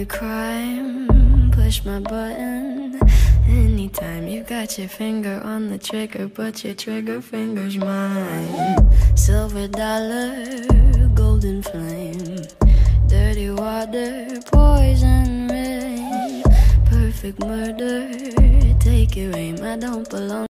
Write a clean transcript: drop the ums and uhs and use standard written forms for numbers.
you crime, push my button. Anytime you got your finger on the trigger, but your trigger finger's mine. Silver dollar, golden flame, dirty water, poison rain, perfect murder. Take your aim, I don't belong.